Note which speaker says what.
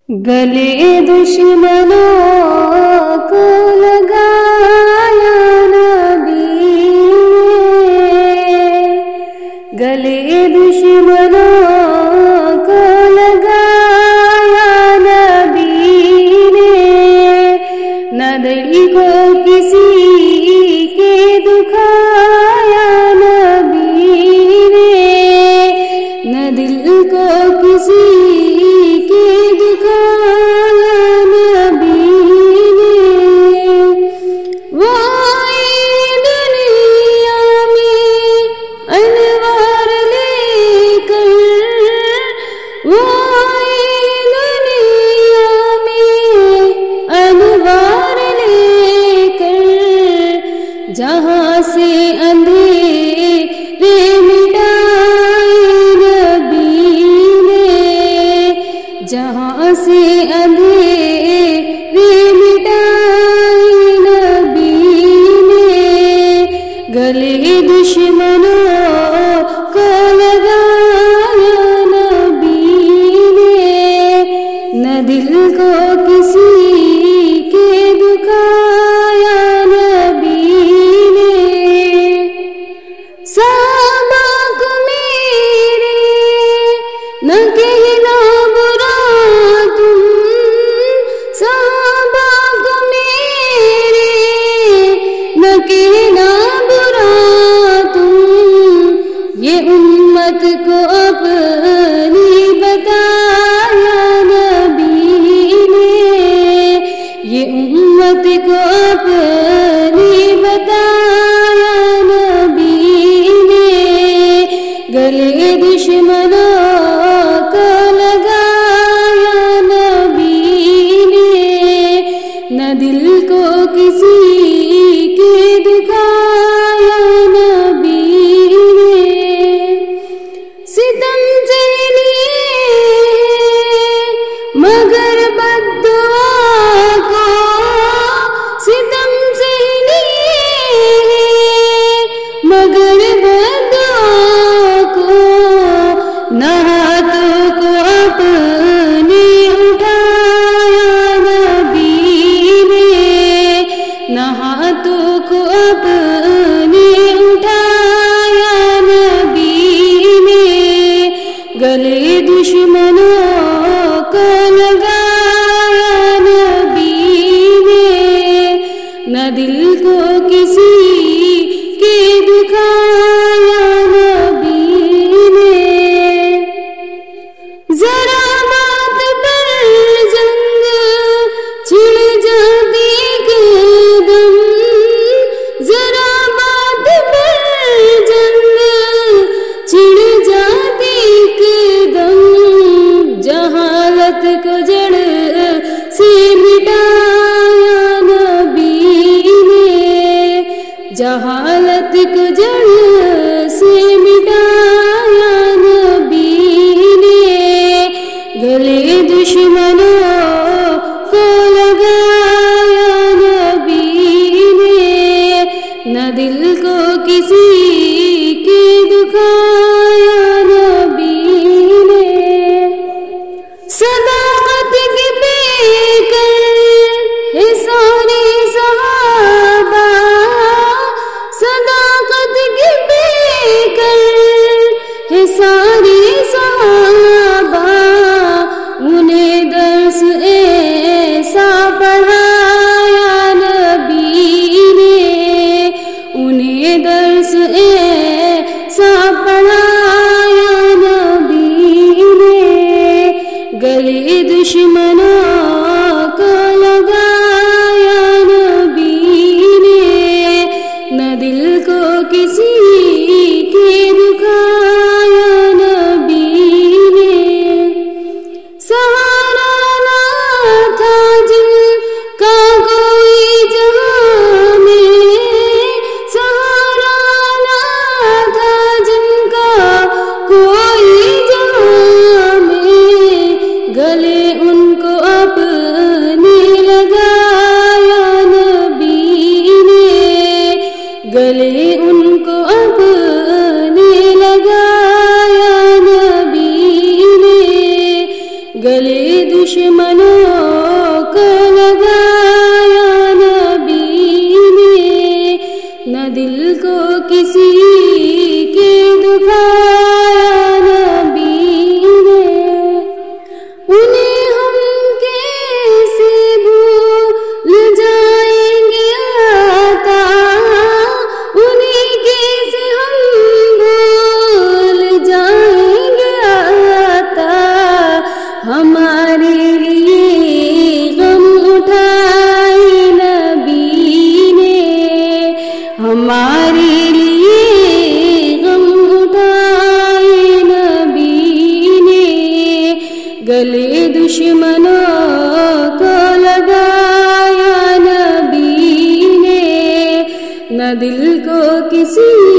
Speaker 1: گلے دشمنوں کو لگایا نبی نے، گلے دشمنوں کو لگایا نبی نے، نہ دل کو کسی کے دکھایا نبی نے، نہ دل کو کسی کے دکھایا نبی نے۔ وہ دنیا میں انوار لے کر، وہ دنیا میں انوار لے کر، جہاں سے اندھیرے مٹائے نبی نے، جہاں سے اندھیرے مٹائے نبی نے، گلے دشمنوں کو لگایا نبی نے، نہ دل کو کسی کے دکھایا نبی نے۔ صحابہ کو میرے نہ کہنا برا تم، صحابہ کو میرے نہ کہنا برا تم، یہ امت کو اپنی بتایا نبی نے، یہ امت کو اپنی بتایا نبی نے، گلے دشمنوں کو لگایا نبی نے، نہ دل کو کسی کے دکھایا نبی نے۔ ستم سے لیے مگر بددعا کو، ستم سے لیے مگر بددعا کو، نہ ہاتھوں کو اپنے اٹھایا نبی نے، نہ ہاتھوں کو اپنے اٹھایا نبی نے، گلے دشمنوں کو لگایا نبی نے، نہ دل کو کسی کے دکھایا نبی نے۔ ذرا بات پر جنگ چھڑ جاتی ایک دم، ذرا بات پر جنگ چھڑ جاتی ایک دم، جہالت کو جڑ سے مٹایا نبی نے، جہالت کو جڑ سے مٹایا نبی نے، گلے دشمنوں کو لگایا نبی نے، نہ دل کو کسی کے دکھایا نبی نے۔ صداقت کی پیکر ہے سارے صحابہ، صداقت کی پیکر ہے سارے صحابہ، انہیں درس ایسا پڑھایا نبی نے، انہیں درس ایسا پڑھایا نبی نے، گلے دشمنوں کو لگایا نبی نے، نہ دل کو کسی کے دکھایا نبی نے۔ سہارا نہ تھا جن کا کوئی جہاں میں، سہارا نہ تھا جن کا کوئی جہاں میں، گلے ان کو اپنے لگایا نبی نے، گلے ان کو اپنے لگایا نبی نے، گلے دشمن دشمنوں کو لگایا نبی نے، نہ دل کو کسی کے دکھایا نبی نے۔ انہیں ہم کیسے بھول جائیں گے آتا، انہیں کیسے ہم بھول جائیں گے آتا۔ ہمارے لیے غم اٹھائے نبی نے، ہمارے لیے غم اٹھائے نبی نے، گلے دشمنوں کو لگایا نبی نے، نہ دل کو کسی